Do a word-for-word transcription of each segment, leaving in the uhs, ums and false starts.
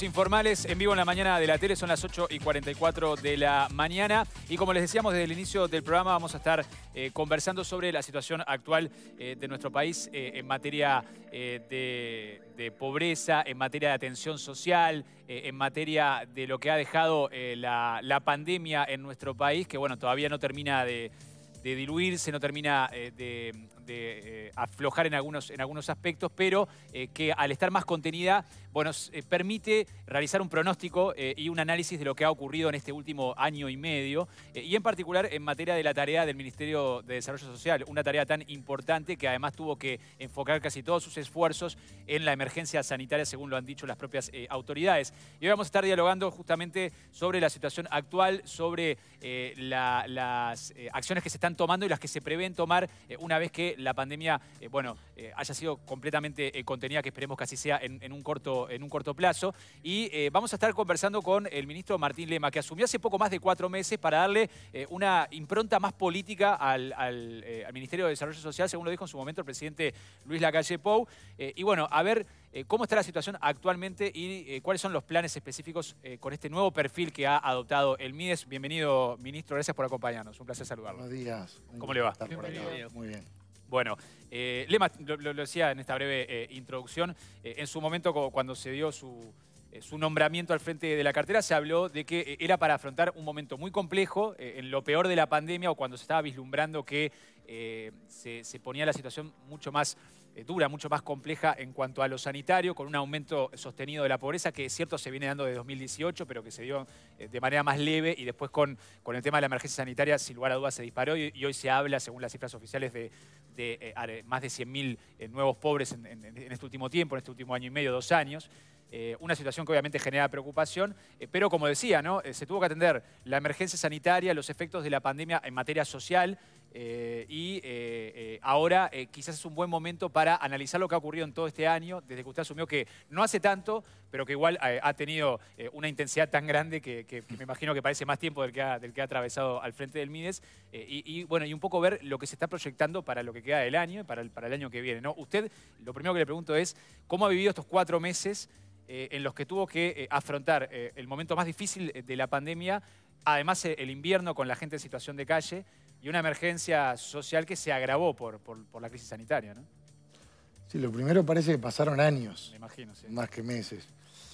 Informales en vivo en la mañana de la tele, son las ocho y cuarenta y cuatro de la mañana y como les decíamos desde el inicio del programa vamos a estar eh, conversando sobre la situación actual eh, de nuestro país eh, en materia eh, de, de pobreza, en materia de atención social, eh, en materia de lo que ha dejado eh, la, la pandemia en nuestro país, que bueno, todavía no termina de, de diluirse, no termina eh, de, de eh, aflojar en algunos, en algunos aspectos, pero eh, que al estar más contenida, bueno, eh, permite realizar un pronóstico eh, y un análisis de lo que ha ocurrido en este último año y medio, eh, y en particular en materia de la tarea del Ministerio de Desarrollo Social, una tarea tan importante que además tuvo que enfocar casi todos sus esfuerzos en la emergencia sanitaria, según lo han dicho las propias eh, autoridades. Y hoy vamos a estar dialogando justamente sobre la situación actual, sobre eh, la, las eh, acciones que se están tomando y las que se prevén tomar eh, una vez que la pandemia, eh, bueno, eh, haya sido completamente eh, contenida, que esperemos que así sea en, en, un, corto, en un corto plazo. Y eh, vamos a estar conversando con el ministro Martín Lema, que asumió hace poco más de cuatro meses para darle eh, una impronta más política al, al, eh, al Ministerio de Desarrollo Social, según lo dijo en su momento el presidente Luis Lacalle Pou. Eh, y bueno, a ver eh, cómo está la situación actualmente y eh, cuáles son los planes específicos eh, con este nuevo perfil que ha adoptado el MIDES. Bienvenido, ministro, gracias por acompañarnos. Un placer saludarlo. Buenos días. ¿Cómo le va? Bienvenido. Muy bien. Bueno, eh, Lema, lo, lo decía en esta breve eh, introducción, eh, en su momento cuando se dio su, eh, su nombramiento al frente de la cartera se habló de que eh, era para afrontar un momento muy complejo, eh, en lo peor de la pandemia o cuando se estaba vislumbrando que eh, se, se ponía la situación mucho más eh, dura, mucho más compleja en cuanto a lo sanitario, con un aumento sostenido de la pobreza que es cierto se viene dando desde dos mil dieciocho, pero que se dio eh, de manera más leve y después con, con el tema de la emergencia sanitaria, sin lugar a dudas, se disparó y, y hoy se habla, según las cifras oficiales, de, de eh, más de cien mil eh, nuevos pobres en, en, en este último tiempo, en este último año y medio, dos años. Eh, una situación que obviamente genera preocupación, eh, pero como decía, ¿no? Eh, se tuvo que atender la emergencia sanitaria, los efectos de la pandemia en materia social eh, y eh, eh, ahora eh, quizás es un buen momento para analizar lo que ha ocurrido en todo este año, desde que usted asumió que no hace tanto, pero que igual eh, ha tenido eh, una intensidad tan grande que, que, que me imagino que parece más tiempo del que ha, del que ha atravesado al frente del MIDES, eh, y, y bueno, y un poco ver lo que se está proyectando para lo que queda del año y para el, para el año que viene, ¿no? Usted, lo primero que le pregunto es, ¿cómo ha vivido estos cuatro meses Eh, en los que tuvo que eh, afrontar eh, el momento más difícil de la pandemia, además eh, el invierno con la gente en situación de calle y una emergencia social que se agravó por, por, por la crisis sanitaria, ¿no? Sí, lo primero parece que pasaron años, me imagino, sí. Más que meses.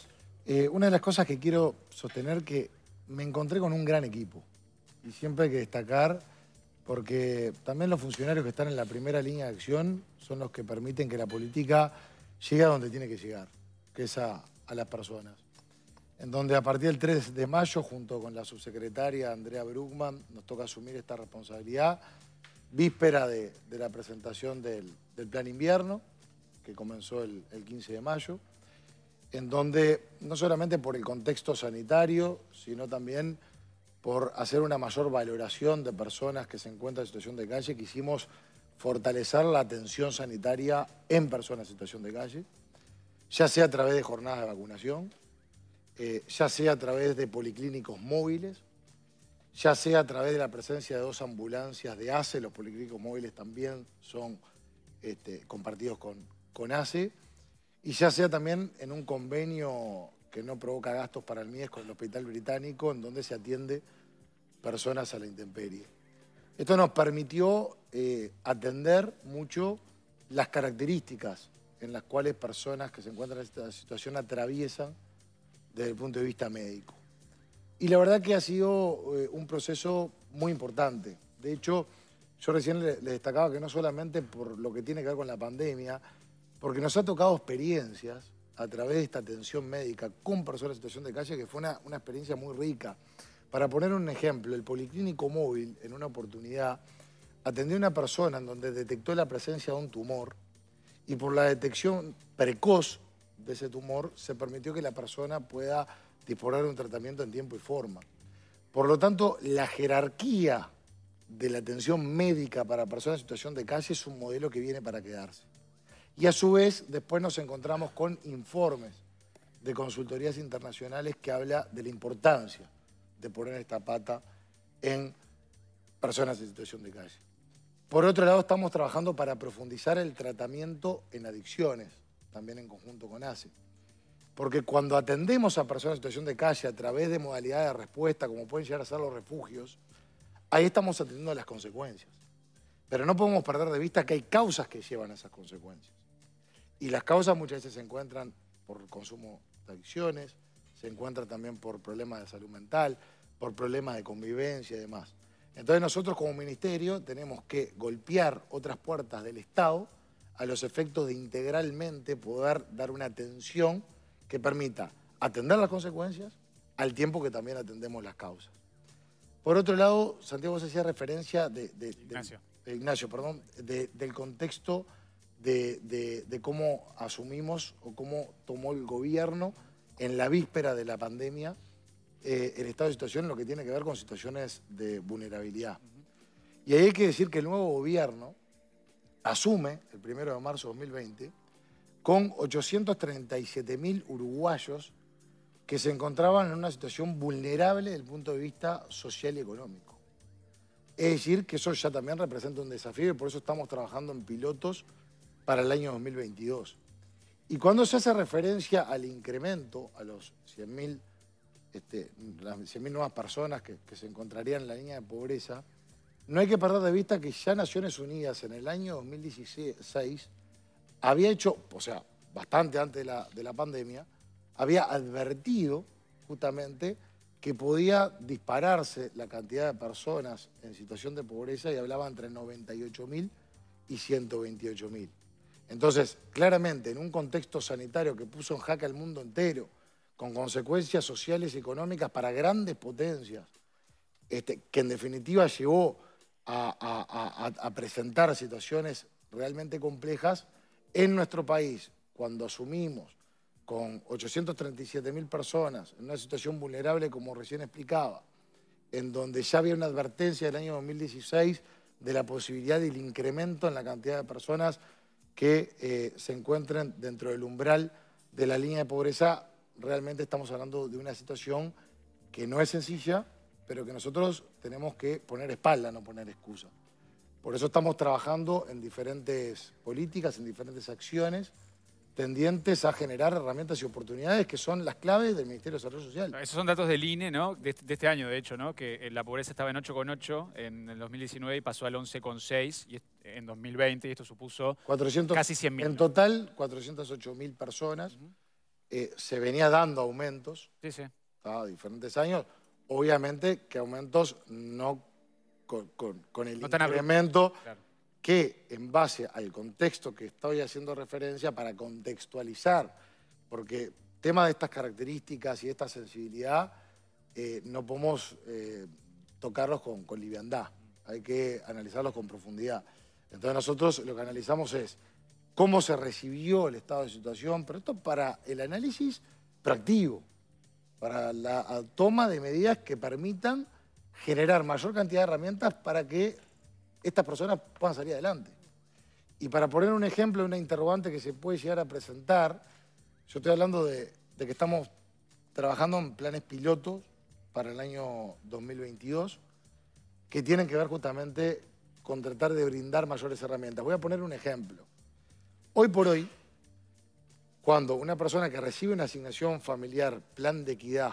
Eh, una de las cosas que quiero sostener que me encontré con un gran equipo y siempre hay que destacar porque también los funcionarios que están en la primera línea de acción son los que permiten que la política llegue a donde tiene que llegar, que es a, a las personas. En donde a partir del tres de mayo, junto con la subsecretaria Andrea Bruckmann, nos toca asumir esta responsabilidad, víspera de, de la presentación del, del Plan Invierno, que comenzó el, el quince de mayo, en donde no solamente por el contexto sanitario, sino también por hacer una mayor valoración de personas que se encuentran en situación de calle, quisimos fortalecer la atención sanitaria en personas en situación de calle, ya sea a través de jornadas de vacunación, eh, ya sea a través de policlínicos móviles, ya sea a través de la presencia de dos ambulancias de A C E, los policlínicos móviles también son este, compartidos con, con A C E, y ya sea también en un convenio que no provoca gastos para el MIDES con el Hospital Británico, en donde se atiende personas a la intemperie. Esto nos permitió eh, atender mucho las características en las cuales personas que se encuentran en esta situación atraviesan desde el punto de vista médico. Y la verdad que ha sido eh, un proceso muy importante. De hecho, yo recién le, le destacaba que no solamente por lo que tiene que ver con la pandemia, porque nos ha tocado experiencias a través de esta atención médica con personas en situación de calle, que fue una, una experiencia muy rica. Para poner un ejemplo, el policlínico móvil, en una oportunidad, atendió a una persona en donde detectó la presencia de un tumor, y por la detección precoz de ese tumor se permitió que la persona pueda disponer de un tratamiento en tiempo y forma. Por lo tanto, la jerarquía de la atención médica para personas en situación de calle es un modelo que viene para quedarse. Y a su vez, después nos encontramos con informes de consultorías internacionales que habla de la importancia de poner esta pata en personas en situación de calle. Por otro lado, estamos trabajando para profundizar el tratamiento en adicciones, también en conjunto con A C E. Porque cuando atendemos a personas en situación de calle a través de modalidades de respuesta, como pueden llegar a ser los refugios, ahí estamos atendiendo las consecuencias. Pero no podemos perder de vista que hay causas que llevan a esas consecuencias. Y las causas muchas veces se encuentran por consumo de adicciones, se encuentran también por problemas de salud mental, por problemas de convivencia y demás. Entonces nosotros como ministerio tenemos que golpear otras puertas del Estado a los efectos de integralmente poder dar una atención que permita atender las consecuencias al tiempo que también atendemos las causas. Por otro lado, Santiago, vos hacía referencia de, de, Ignacio. de, de, Ignacio, perdón, de, del contexto de, de, de cómo asumimos o cómo tomó el gobierno en la víspera de la pandemia eh, el estado de situación en lo que tiene que ver con situaciones de vulnerabilidad. Uh-huh. Y ahí hay que decir que el nuevo gobierno asume, el primero de marzo de dos mil veinte, con ochocientos treinta y siete mil uruguayos que se encontraban en una situación vulnerable desde el punto de vista social y económico. Es decir, que eso ya también representa un desafío y por eso estamos trabajando en pilotos para el año dos mil veintidós. Y cuando se hace referencia al incremento, a los cien mil este, nuevas personas que, que se encontrarían en la línea de pobreza, no hay que perder de vista que ya Naciones Unidas en el año dos mil dieciséis había hecho, o sea, bastante antes de la, de la pandemia, había advertido justamente que podía dispararse la cantidad de personas en situación de pobreza y hablaba entre noventa y ocho mil y ciento veintiocho mil. Entonces, claramente, en un contexto sanitario que puso en jaque al mundo entero, con consecuencias sociales y económicas para grandes potencias, este, que en definitiva llevó a, a, a, a presentar situaciones realmente complejas, en nuestro país, cuando asumimos con ochocientos treinta y siete mil personas en una situación vulnerable, como recién explicaba, en donde ya había una advertencia del año dos mil dieciséis de la posibilidad del incremento en la cantidad de personas que eh, se encuentren dentro del umbral de la línea de pobreza, realmente estamos hablando de una situación que no es sencilla, pero que nosotros tenemos que poner espalda, no poner excusa. Por eso estamos trabajando en diferentes políticas, en diferentes acciones, tendientes a generar herramientas y oportunidades que son las claves del Ministerio de Desarrollo Social. Esos son datos del I N E, ¿no? De, de este año, de hecho, ¿no? Que la pobreza estaba en ocho coma ocho en el dos mil diecinueve y pasó al once coma seis en dos mil veinte y esto supuso cuatrocientos, casi cien mil. En total, cuatrocientos ocho mil personas. Uh-huh. eh, se venía dando aumentos sí, sí. a diferentes años. Obviamente que aumentos no con, con, con el no incremento claro. que en base al contexto que estoy haciendo referencia para contextualizar, porque temas de estas características y de esta sensibilidad eh, no podemos eh, tocarlos con, con liviandad, hay que analizarlos con profundidad. Entonces nosotros lo que analizamos es cómo se recibió el estado de situación, pero esto para el análisis proactivo, para la toma de medidas que permitan generar mayor cantidad de herramientas para que estas personas puedan salir adelante. Y para poner un ejemplo, una interrogante que se puede llegar a presentar, yo estoy hablando de, de que estamos trabajando en planes pilotos para el año dos mil veintidós que tienen que ver justamente con tratar de brindar mayores herramientas. Voy a poner un ejemplo. Hoy por hoy, cuando una persona que recibe una asignación familiar, plan de equidad,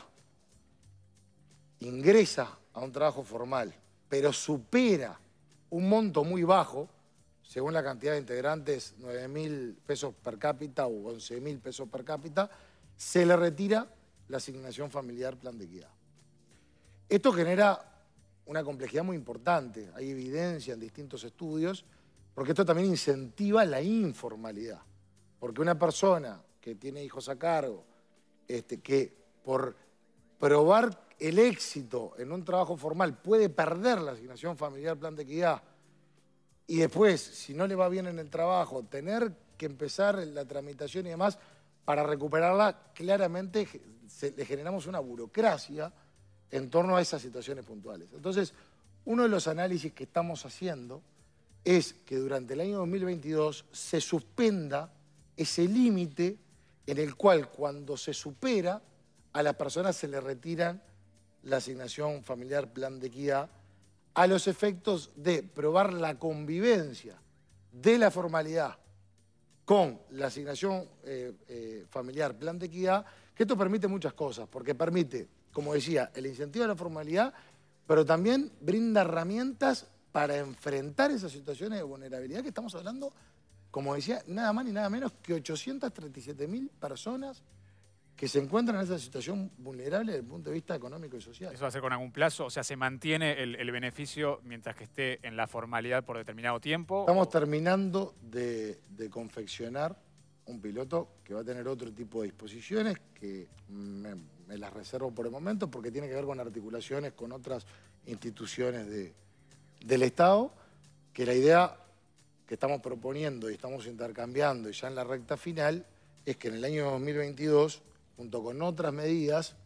ingresa a un trabajo formal, pero supera un monto muy bajo, según la cantidad de integrantes, nueve mil pesos per cápita o once mil pesos per cápita, se le retira la asignación familiar plan de equidad. Esto genera una complejidad muy importante, hay evidencia en distintos estudios, porque esto también incentiva la informalidad. Porque una persona que tiene hijos a cargo, este, que por probar el éxito en un trabajo formal puede perder la asignación familiar plan de equidad y después, si no le va bien en el trabajo, tener que empezar la tramitación y demás para recuperarla, claramente se, le generamos una burocracia en torno a esas situaciones puntuales. Entonces, uno de los análisis que estamos haciendo es que durante el año dos mil veintidós se suspenda ese límite en el cual cuando se supera a las personas se le retiran la asignación familiar plan de equidad a los efectos de probar la convivencia de la formalidad con la asignación eh, eh, familiar plan de equidad Que esto permite muchas cosas, porque permite, como decía, el incentivo a la formalidad, pero también brinda herramientas para enfrentar esas situaciones de vulnerabilidad que estamos hablando, como decía, nada más ni nada menos que ochocientas treinta y siete mil personas que se encuentran en esa situación vulnerable desde el punto de vista económico y social. ¿Eso va a ser con algún plazo? O sea, ¿se mantiene el, el beneficio mientras que esté en la formalidad por determinado tiempo? Estamos o... terminando de, de confeccionar un piloto que va a tener otro tipo de disposiciones que me, me las reservo por el momento porque tiene que ver con articulaciones con otras instituciones de, del Estado, que la idea que estamos proponiendo y estamos intercambiando y ya en la recta final es que en el año dos mil veintidós, junto con otras medidas,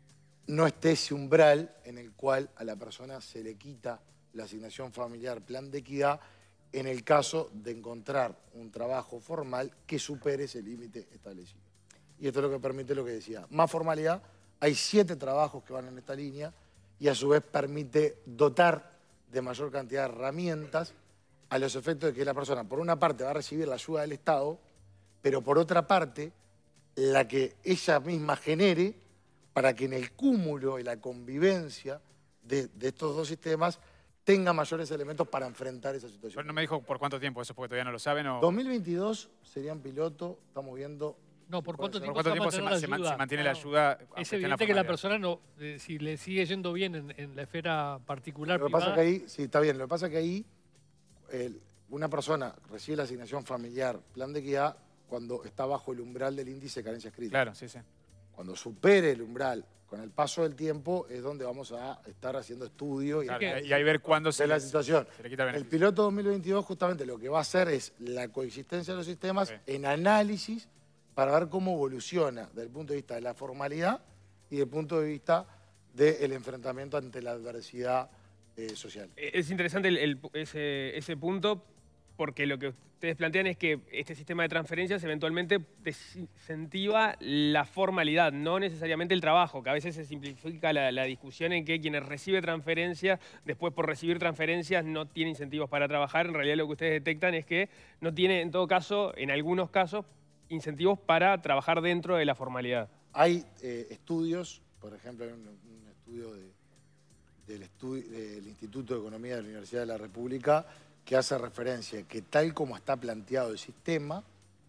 no esté ese umbral en el cual a la persona se le quita la asignación familiar plan de equidad en el caso de encontrar un trabajo formal que supere ese límite establecido. Y esto es lo que permite lo que decía, más formalidad. Hay siete trabajos que van en esta línea y a su vez permite dotar de mayor cantidad de herramientas a los efectos de que la persona, por una parte, va a recibir la ayuda del Estado, pero por otra parte, la que ella misma genere para que en el cúmulo y la convivencia de, de estos dos sistemas tenga mayores elementos para enfrentar esa situación. Pero no me dijo por cuánto tiempo, eso porque todavía no lo saben. ¿O? dos mil veintidós serían piloto, estamos viendo... No, ¿por cuánto tiempo, ¿Por cuánto tiempo se, se, se, se mantiene la ayuda? Es evidente la que la persona, no, eh, si le sigue yendo bien en, en la esfera particular, Lo que privada... pasa que ahí, sí, está bien, lo que pasa es que ahí el, una persona recibe la asignación familiar, plan de equidad, cuando está bajo el umbral del índice de carencias críticas. Claro, sí, sí. Cuando supere el umbral, con el paso del tiempo, es donde vamos a estar haciendo estudios y, claro, y ahí ver cuándo se, de la situación. Se le quita el el piloto dos mil veintidós justamente lo que va a hacer es la coexistencia de los sistemas sí. en análisis para ver cómo evoluciona desde el punto de vista de la formalidad y desde el punto de vista del enfrentamiento ante la adversidad eh, social. Es interesante el, el, ese, ese punto porque lo que ustedes plantean es que este sistema de transferencias eventualmente desincentiva la formalidad, no necesariamente el trabajo, que a veces se simplifica la, la discusión en que quienes reciben transferencias, después por recibir transferencias no tiene incentivos para trabajar. En realidad lo que ustedes detectan es que no tiene, en todo caso, en algunos casos, incentivos para trabajar dentro de la formalidad. Hay eh, estudios, por ejemplo, hay un, un estudio de, del, estu del Instituto de Economía de la Universidad de la República que hace referencia que tal como está planteado el sistema,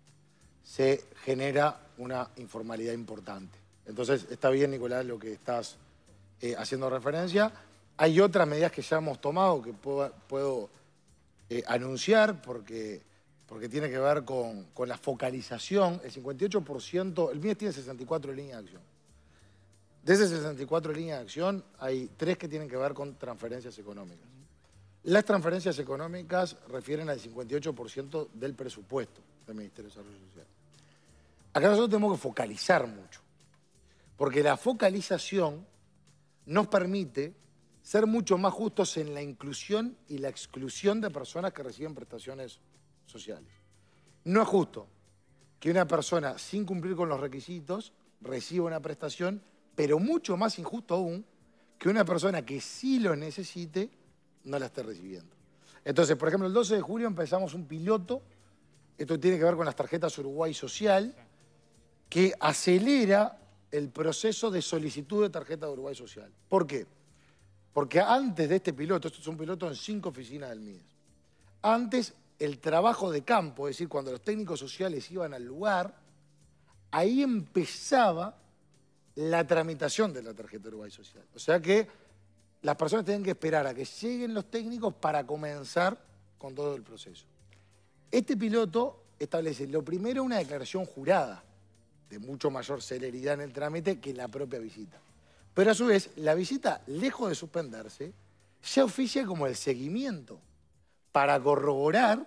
se genera una informalidad importante. Entonces, está bien, Nicolás, lo que estás eh, haciendo referencia. Hay otras medidas que ya hemos tomado que puedo, puedo eh, anunciar porque, porque tiene que ver con, con la focalización. El cincuenta y ocho por ciento, el M I E S tiene sesenta y cuatro líneas de acción. De esas sesenta y cuatro líneas de acción, hay tres que tienen que ver con transferencias económicas. Las transferencias económicas refieren al cincuenta y ocho por ciento del presupuesto del Ministerio de Desarrollo Social. Acá nosotros tenemos que focalizar mucho, porque la focalización nos permite ser mucho más justos en la inclusión y la exclusión de personas que reciben prestaciones sociales. No es justo que una persona sin cumplir con los requisitos reciba una prestación, pero mucho más injusto aún que una persona que sí lo necesite no la esté recibiendo. Entonces, por ejemplo, el doce de julio empezamos un piloto, esto tiene que ver con las tarjetas Uruguay Social, que acelera el proceso de solicitud de tarjeta de Uruguay Social. ¿Por qué? Porque antes de este piloto, esto es un piloto en cinco oficinas del M I E S, antes el trabajo de campo, es decir, cuando los técnicos sociales iban al lugar, ahí empezaba la tramitación de la tarjeta Uruguay Social. O sea que las personas tienen que esperar a que lleguen los técnicos para comenzar con todo el proceso. Este piloto establece, lo primero, una declaración jurada, de mucho mayor celeridad en el trámite que la propia visita. Pero a su vez, la visita, lejos de suspenderse, ya oficia como el seguimiento para corroborar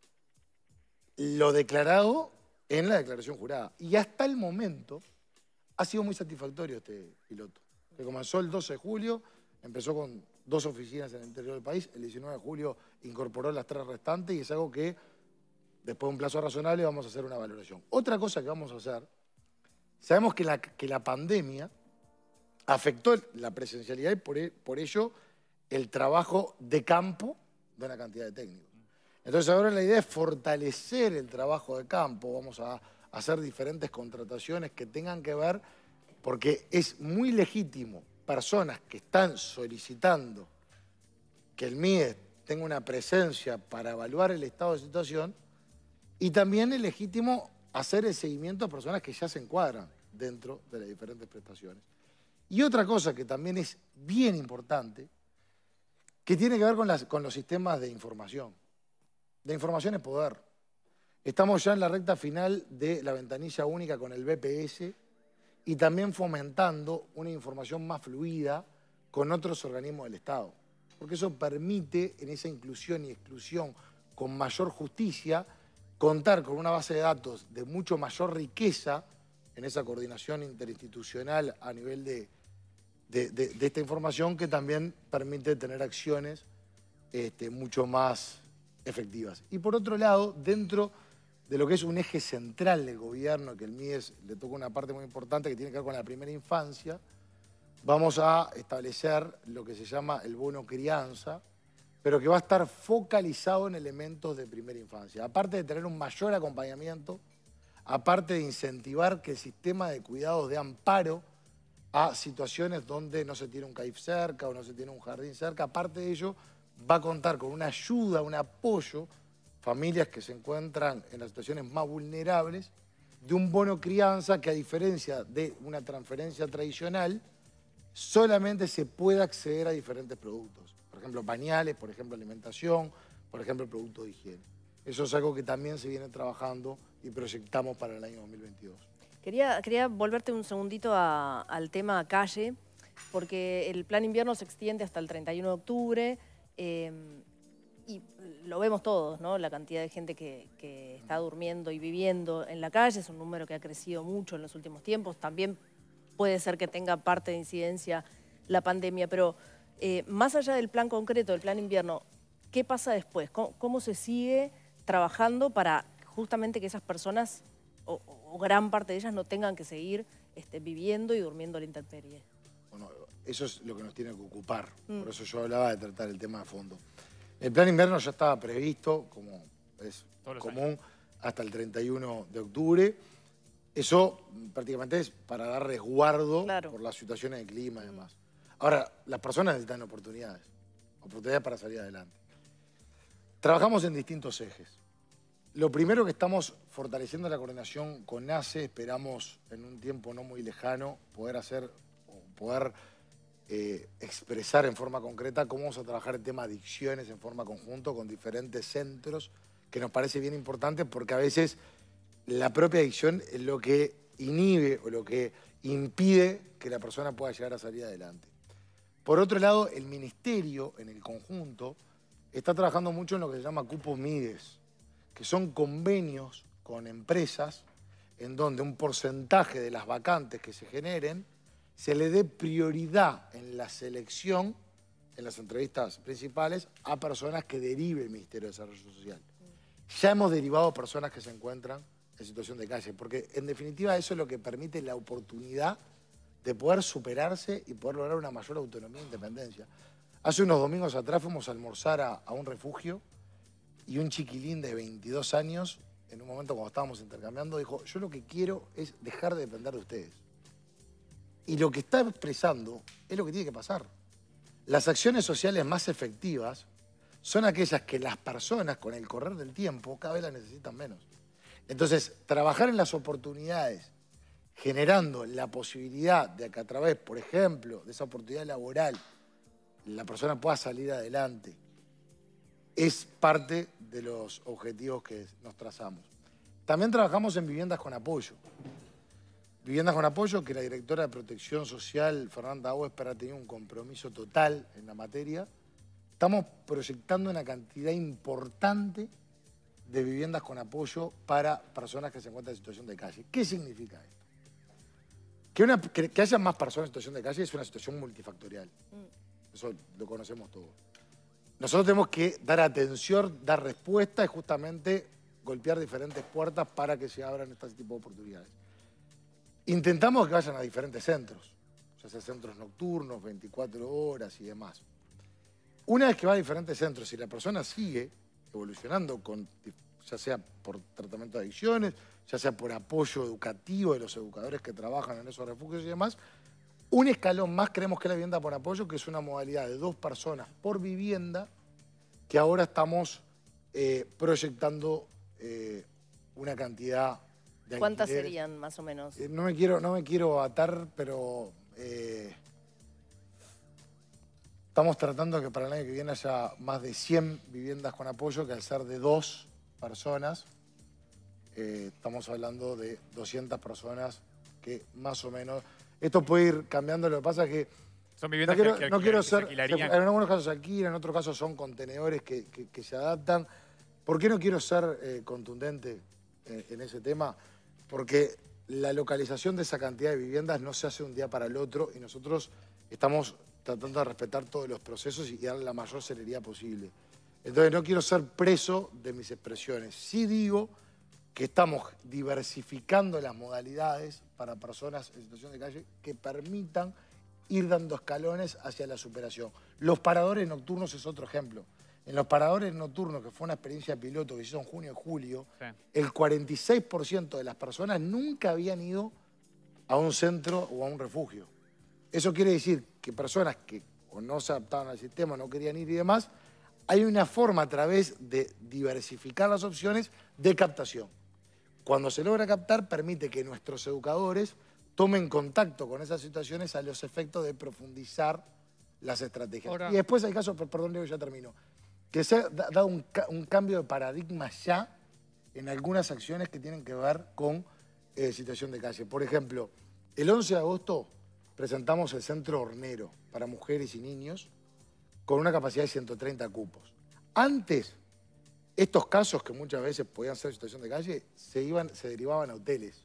lo declarado en la declaración jurada. Y hasta el momento ha sido muy satisfactorio este piloto, que comenzó el doce de julio, empezó con dos oficinas en el interior del país, el diecinueve de julio incorporó las tres restantes y es algo que después de un plazo razonable vamos a hacer una valoración. Otra cosa que vamos a hacer, sabemos que la, que la pandemia afectó la presencialidad y por, e, por ello el trabajo de campo de una cantidad de técnicos. Entonces ahora la idea es fortalecer el trabajo de campo, vamos a hacer diferentes contrataciones que tengan que ver porque es muy legítimo personas que están solicitando que el M I E S tenga una presencia para evaluar el estado de situación, y también es legítimo hacer el seguimiento a personas que ya se encuadran dentro de las diferentes prestaciones. Y otra cosa que también es bien importante, que tiene que ver con, las, con los sistemas de información. La información es poder. Estamos ya en la recta final de la ventanilla única con el B P S y también fomentando una información más fluida con otros organismos del Estado. Porque eso permite, en esa inclusión y exclusión con mayor justicia, contar con una base de datos de mucho mayor riqueza en esa coordinación interinstitucional a nivel de, de, de, de esta información, que también permite tener acciones este, mucho más efectivas. Y por otro lado, dentro de lo que es un eje central del gobierno, que el M I E S le toca una parte muy importante que tiene que ver con la primera infancia, vamos a establecer lo que se llama el bono crianza, pero que va a estar focalizado en elementos de primera infancia. Aparte de tener un mayor acompañamiento, aparte de incentivar que el sistema de cuidados de amparo a situaciones donde no se tiene un C A I F cerca o no se tiene un jardín cerca, aparte de ello, va a contar con una ayuda, un apoyo, familias que se encuentran en las situaciones más vulnerables, de un bono crianza que, a diferencia de una transferencia tradicional, solamente se puede acceder a diferentes productos. Por ejemplo, pañales, por ejemplo, alimentación, por ejemplo, productos de higiene. Eso es algo que también se viene trabajando y proyectamos para el año dos mil veintidós. Quería, quería volverte un segundito a, al tema calle, porque el plan invierno se extiende hasta el treinta y uno de octubre, eh, y lo vemos todos, ¿no? La cantidad de gente que, que está durmiendo y viviendo en la calle es un número que ha crecido mucho en los últimos tiempos. También puede ser que tenga parte de incidencia la pandemia, pero eh, más allá del plan concreto, del plan invierno, ¿qué pasa después? ¿Cómo, cómo se sigue trabajando para justamente que esas personas, o, o gran parte de ellas, no tengan que seguir este, viviendo y durmiendo a la intemperie? Bueno, eso es lo que nos tiene que ocupar. Mm. Por eso yo hablaba de tratar el tema a fondo. El plan invierno ya estaba previsto, como es común, años. hasta el treinta y uno de octubre. Eso prácticamente es para dar resguardo claro. por las situaciones de clima y demás. Ahora, las personas necesitan oportunidades, oportunidades para salir adelante. Trabajamos en distintos ejes. Lo primero que estamos fortaleciendo la coordinación con A C E, esperamos en un tiempo no muy lejano poder hacer, o poder eh, expresar en forma concreta cómo vamos a trabajar el tema de adicciones en forma conjunto con diferentes centros, que nos parece bien importante porque a veces la propia adicción es lo que inhibe o lo que impide que la persona pueda llegar a salir adelante. Por otro lado, el Ministerio, en el conjunto, está trabajando mucho en lo que se llama cupos M I D E S, que son convenios con empresas en donde un porcentaje de las vacantes que se generen se le dé prioridad en la selección, en las entrevistas principales, a personas que derive el Ministerio de Desarrollo Social. Ya hemos derivado personas que se encuentran en situación de calle, porque en definitiva eso es lo que permite la oportunidad de poder superarse y poder lograr una mayor autonomía e independencia. Hace unos domingos atrás fuimos a almorzar a, a un refugio y un chiquilín de veintidós años, en un momento cuando estábamos intercambiando, dijo, yo lo que quiero es dejar de depender de ustedes. Y lo que está expresando es lo que tiene que pasar. Las acciones sociales más efectivas son aquellas que las personas, con el correr del tiempo, cada vez las necesitan menos. Entonces, trabajar en las oportunidades, generando la posibilidad de que a través, por ejemplo, de esa oportunidad laboral, la persona pueda salir adelante, es parte de los objetivos que nos trazamos. También trabajamos en viviendas con apoyo. Viviendas con apoyo, que la directora de Protección Social, Fernanda Auesper, ha tenido un compromiso total en la materia. Estamos proyectando una cantidad importante de viviendas con apoyo para personas que se encuentran en situación de calle. ¿Qué significa esto? Que, una, que, que haya más personas en situación de calle es una situación multifactorial. Eso lo conocemos todos. Nosotros tenemos que dar atención, dar respuesta y justamente golpear diferentes puertas para que se abran este tipo de oportunidades. Intentamos que vayan a diferentes centros, ya sea centros nocturnos, veinticuatro horas y demás. Una vez que va a diferentes centros y la persona sigue evolucionando con ya sea por tratamiento de adicciones, ya sea por apoyo educativo de los educadores que trabajan en esos refugios y demás. Un escalón más creemos que es la vivienda por apoyo, que es una modalidad de dos personas por vivienda, que ahora estamos eh, proyectando eh, una cantidad de ¿Cuántas alquileres. serían, más o menos? Eh, no, me quiero, no me quiero atar, pero eh, estamos tratando que para el año que viene haya más de cien viviendas con apoyo, que al ser de dos personas, eh, estamos hablando de doscientas personas que más o menos... Esto puede ir cambiando, lo que pasa es que... Son No viviendas quiero, que, que, no que quiero se ser... alquilarían. En algunos casos se alquilan, en otros casos son contenedores que, que, que se adaptan. ¿Por qué no quiero ser eh, contundente eh, en ese tema? Porque la localización de esa cantidad de viviendas no se hace de un día para el otro y nosotros estamos tratando de respetar todos los procesos y darle la mayor celeridad posible. Entonces no quiero ser preso de mis expresiones. Sí digo que estamos diversificando las modalidades para personas en situación de calle que permitan ir dando escalones hacia la superación. Los paradores nocturnos es otro ejemplo. En los paradores nocturnos, que fue una experiencia piloto que se hizo en junio y julio, sí. el cuarenta y seis por ciento de las personas nunca habían ido a un centro o a un refugio. Eso quiere decir que personas que o no se adaptaban al sistema, no querían ir y demás, hay una forma a través de diversificar las opciones de captación. Cuando se logra captar, permite que nuestros educadores tomen contacto con esas situaciones a los efectos de profundizar las estrategias. Ahora, y después hay casos, perdón, Leo, ya termino, que se ha dado un, un cambio de paradigma ya en algunas acciones que tienen que ver con eh, situación de calle. Por ejemplo, el once de agosto presentamos el Centro Hornero para mujeres y niños con una capacidad de ciento treinta cupos. Antes, estos casos que muchas veces podían ser situación de calle, se, iban, se derivaban a hoteles.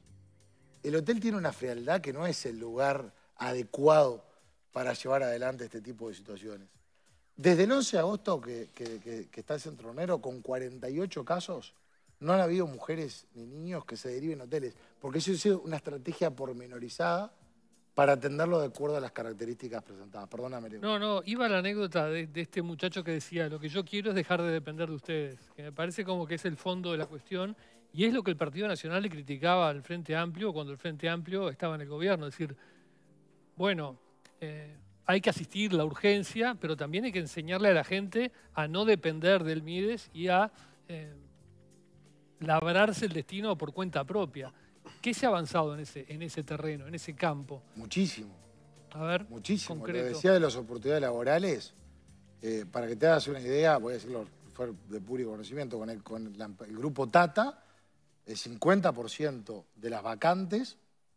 El hotel tiene una frialdad que no es el lugar adecuado para llevar adelante este tipo de situaciones. Desde el once de agosto que, que, que, que está el Centro Hornero, con cuarenta y ocho casos, no han habido mujeres ni niños que se deriven a hoteles, porque eso es una estrategia pormenorizada para atenderlo de acuerdo a las características presentadas. Perdóname, Leo. No, no, iba la anécdota de, de este muchacho que decía, lo que yo quiero es dejar de depender de ustedes, que me parece como que es el fondo de la cuestión, y es lo que el Partido Nacional le criticaba al Frente Amplio cuando el Frente Amplio estaba en el gobierno, es decir, bueno, eh, hay que asistir la urgencia, pero también hay que enseñarle a la gente a no depender del Mides y a eh, labrarse el destino por cuenta propia. ¿Qué se ha avanzado en ese, en ese terreno, en ese campo? Muchísimo. A ver, muchísimo. concreto. Lo decía de las oportunidades laborales, eh, para que te hagas una idea, voy a decirlo fue de puro conocimiento, con el, con la, el grupo Tata, el cincuenta por ciento de las vacantes,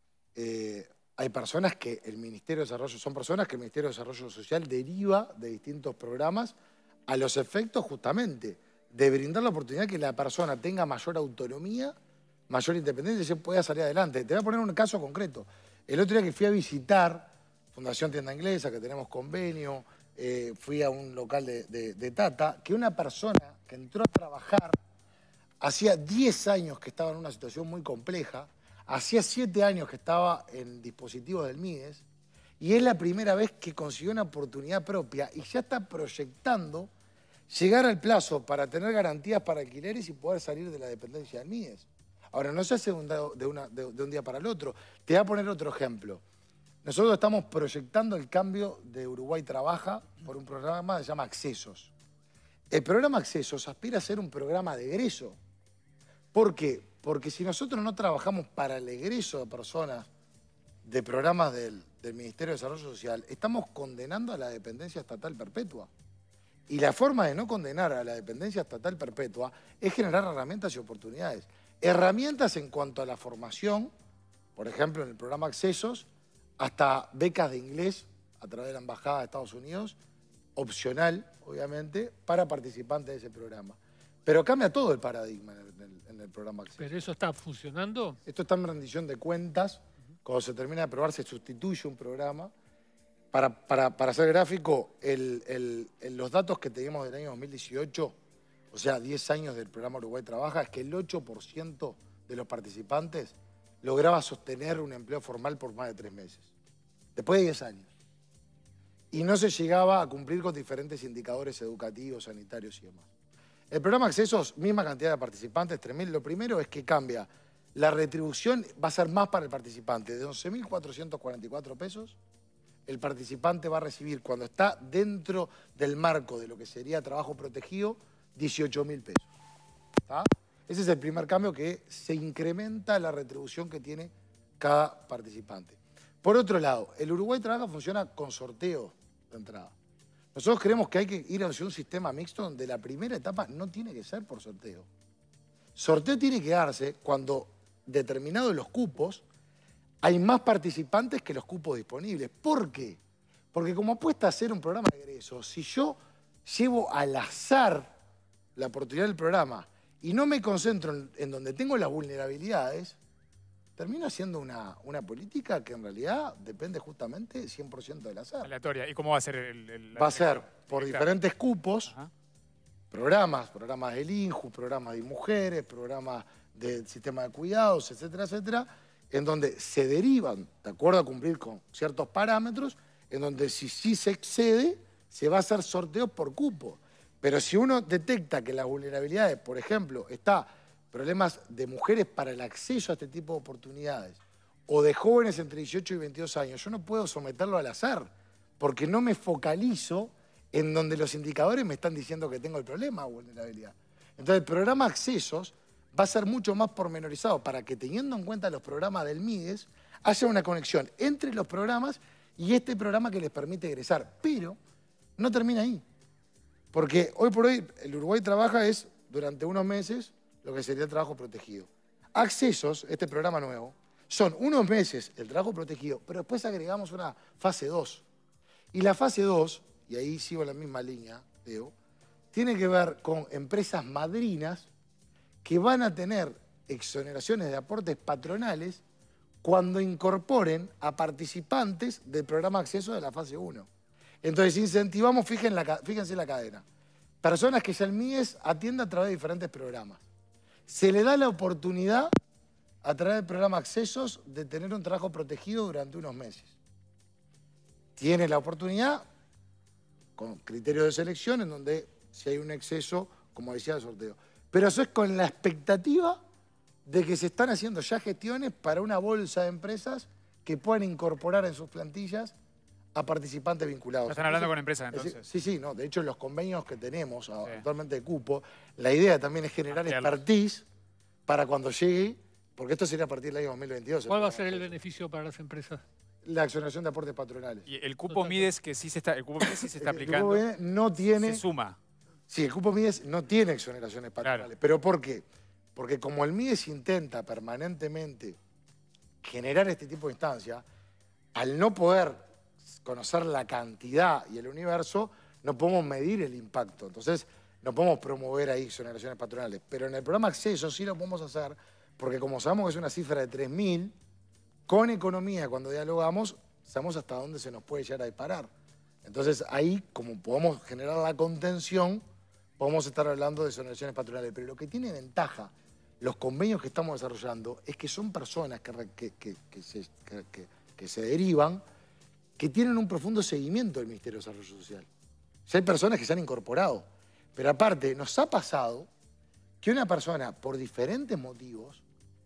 eh, hay personas que el Ministerio de Desarrollo, son personas que el Ministerio de Desarrollo Social deriva de distintos programas a los efectos justamente de brindar la oportunidad que la persona tenga mayor autonomía, mayor independencia y se pueda salir adelante. Te voy a poner un caso concreto. El otro día que fui a visitar Fundación Tienda Inglesa, que tenemos convenio, eh, fui a un local de, de, de Tata, que una persona que entró a trabajar, hacía diez años que estaba en una situación muy compleja, hacía siete años que estaba en dispositivos del Mides, y es la primera vez que consiguió una oportunidad propia y ya está proyectando llegar al plazo para tener garantías para alquileres y poder salir de la dependencia del Mides. Ahora, no se hace de un, de una, de, de un día para el otro. Te voy a poner otro ejemplo. Nosotros estamos proyectando el cambio de Uruguay Trabaja por un programa que se llama Accesos. El programa Accesos aspira a ser un programa de egreso. ¿Por qué? Porque si nosotros no trabajamos para el egreso de personas de programas del, del Ministerio de Desarrollo Social, estamos condenando a la dependencia estatal perpetua. Y la forma de no condenar a la dependencia estatal perpetua es generar herramientas y oportunidades. Herramientas en cuanto a la formación, por ejemplo, en el programa Accesos, hasta becas de inglés a través de la Embajada de Estados Unidos, opcional, obviamente, para participantes de ese programa. Pero cambia todo el paradigma en el, en el, en el programa Accesos. ¿Pero eso está funcionando? Esto está en rendición de cuentas. Cuando se termina de aprobar, se sustituye un programa. Para, para, para ser gráfico, el, el, el, los datos que teníamos del año dos mil dieciocho, o sea, diez años del programa Uruguay Trabaja, es que el ocho por ciento de los participantes lograba sostener un empleo formal por más de tres meses. Después de diez años. Y no se llegaba a cumplir con diferentes indicadores educativos, sanitarios y demás. El programa Accesos, misma cantidad de participantes, tres mil. Lo primero es que cambia. La retribución va a ser más para el participante. De once mil cuatrocientos cuarenta y cuatro pesos, el participante va a recibir, cuando está dentro del marco de lo que sería trabajo protegido, dieciocho mil pesos. ¿Está? Ese es el primer cambio, que se incrementa la retribución que tiene cada participante. Por otro lado, el Uruguay Trabaja funciona con sorteo de entrada. Nosotros creemos que hay que ir hacia un sistema mixto donde la primera etapa no tiene que ser por sorteo. Sorteo tiene que darse cuando, determinados los cupos, hay más participantes que los cupos disponibles. ¿Por qué? Porque como apuesta a hacer un programa de egreso, si yo llevo al azar la oportunidad del programa y no me concentro en, en donde tengo las vulnerabilidades, termino haciendo una, una política que en realidad depende justamente cien por ciento del azar. Aleatoria. ¿Y cómo va a ser el...? el va a ser por el, diferentes cupos, Ajá. programas, programas del INJU, programas de mujeres, programas del sistema de cuidados, etcétera, etcétera, en donde se derivan, de acuerdo a cumplir con ciertos parámetros, en donde si sí se excede, se va a hacer sorteo por cupo. Pero si uno detecta que las vulnerabilidades, por ejemplo, está problemas de mujeres para el acceso a este tipo de oportunidades, o de jóvenes entre dieciocho y veintidós años, yo no puedo someterlo al azar, porque no me focalizo en donde los indicadores me están diciendo que tengo el problema o vulnerabilidad. Entonces, el programa Accesos va a ser mucho más pormenorizado para que, teniendo en cuenta los programas del MIDES, haya una conexión entre los programas y este programa que les permite egresar. Pero no termina ahí. Porque hoy por hoy el Uruguay Trabaja es, durante unos meses, lo que sería el trabajo protegido. Accesos, este programa nuevo, son unos meses el trabajo protegido, pero después agregamos una fase dos. Y la fase dos, y ahí sigo en la misma línea, Leo, tiene que ver con empresas madrinas que van a tener exoneraciones de aportes patronales cuando incorporen a participantes del programa Acceso de la fase uno. Entonces incentivamos, fíjense la, fíjense la cadena, personas que ya el MIDES atiende a través de diferentes programas. Se le da la oportunidad, a través del programa Accesos, de tener un trabajo protegido durante unos meses. Tiene la oportunidad, con criterios de selección, en donde si hay un exceso, como decía, de sorteo. Pero eso es con la expectativa de que se están haciendo ya gestiones para una bolsa de empresas que puedan incorporar en sus plantillas a participantes vinculados. ¿No están hablando con empresas, entonces? Sí, sí, no. De hecho, en los convenios que tenemos sí. actualmente de cupo, la idea también es generar Ampliarlos. expertise para cuando llegue, porque esto sería a partir del año dos mil veintidós. ¿Cuál va a ser el beneficio para las empresas? La exoneración de aportes patronales. Y el cupo MIDES que sí se está, el cupo MIDES sí se está El aplicando, cupo MIDES no tiene... se suma. Sí, el cupo MIDES no tiene exoneraciones patronales. Claro. ¿Pero por qué? Porque como el MIDES intenta permanentemente generar este tipo de instancia, al no poder conocer la cantidad y el universo, no podemos medir el impacto. Entonces, no podemos promover ahí exoneraciones patronales. Pero en el programa Acceso sí lo podemos hacer, porque como sabemos que es una cifra de tres mil, con economía, cuando dialogamos, sabemos hasta dónde se nos puede llegar a disparar. Entonces, ahí, como podemos generar la contención, podemos estar hablando de exoneraciones patronales. Pero lo que tiene ventaja los convenios que estamos desarrollando es que son personas que, que, que, que, se, que, que, que se derivan, que tienen un profundo seguimiento del Ministerio de Desarrollo Social. O sea, hay personas que se han incorporado. Pero aparte, nos ha pasado que una persona, por diferentes motivos,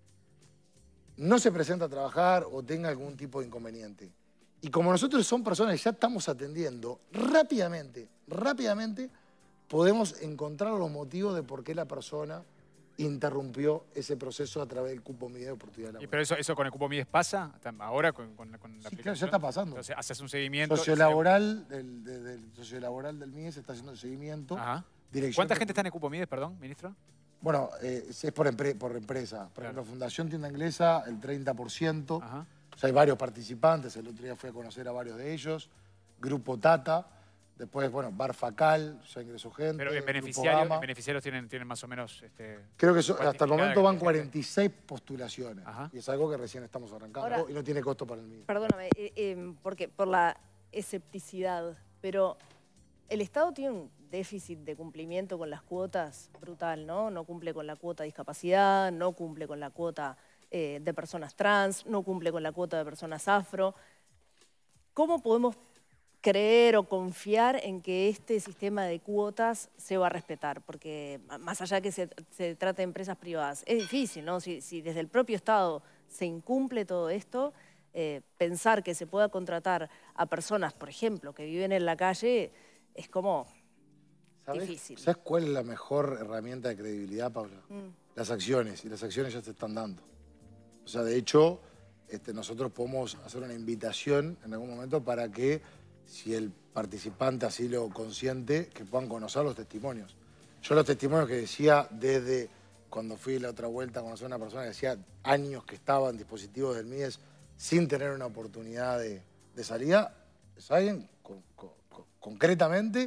no se presenta a trabajar o tenga algún tipo de inconveniente. Y como nosotros son personas que ya estamos atendiendo, rápidamente, rápidamente podemos encontrar los motivos de por qué la persona interrumpió ese proceso a través del cupo MIDES de oportunidad laboral. ¿Y pero eso, eso con el cupo MIDES pasa ahora con, con, con la Sí, aplicación? claro, ya está pasando. Entonces haces un seguimiento. Sociolaboral del, del, del sociolaboral del MIDES está haciendo el seguimiento. Ajá. Dirección ¿Cuánta de- gente está en el cupo MIDES, perdón, ministro? Bueno, eh, es por, empre- por empresa. Por Claro. ejemplo, Fundación Tienda Inglesa, el treinta por ciento. Ajá. O sea, hay varios participantes. El otro día fui a conocer a varios de ellos. Grupo Tata. Después, bueno, Bar Facal, ya ingresó gente. Pero en Grupo beneficiarios, Gama. en beneficiarios tienen, tienen más o menos... Este, Creo que so- hasta el cuantificada momento van gente. cuarenta y seis postulaciones. Ajá. Y es algo que recién estamos arrancando Ahora- y no tiene costo para el MIDES. Perdóname, eh, eh, porque por la escepticidad, pero el Estado tiene un déficit de cumplimiento con las cuotas brutal, ¿no? No cumple con la cuota de discapacidad, no cumple con la cuota eh, de personas trans, no cumple con la cuota de personas afro. ¿Cómo podemos creer o confiar en que este sistema de cuotas se va a respetar, porque más allá de que se, se trate de empresas privadas, es difícil, ¿no? Si, si desde el propio Estado se incumple todo esto, eh, pensar que se pueda contratar a personas, por ejemplo, que viven en la calle, es como ¿Sabés, difícil. ¿Sabes cuál es la mejor herramienta de credibilidad, Paula? Mm. Las acciones, y las acciones ya se están dando. O sea, de hecho, este, nosotros podemos hacer una invitación en algún momento para que, si el participante así lo consiente, que puedan conocer los testimonios. Yo los testimonios que decía desde cuando fui la otra vuelta a conocer a una persona que decía años que estaba en dispositivos del M I E S sin tener una oportunidad de, de salida, es alguien con, con, con, concretamente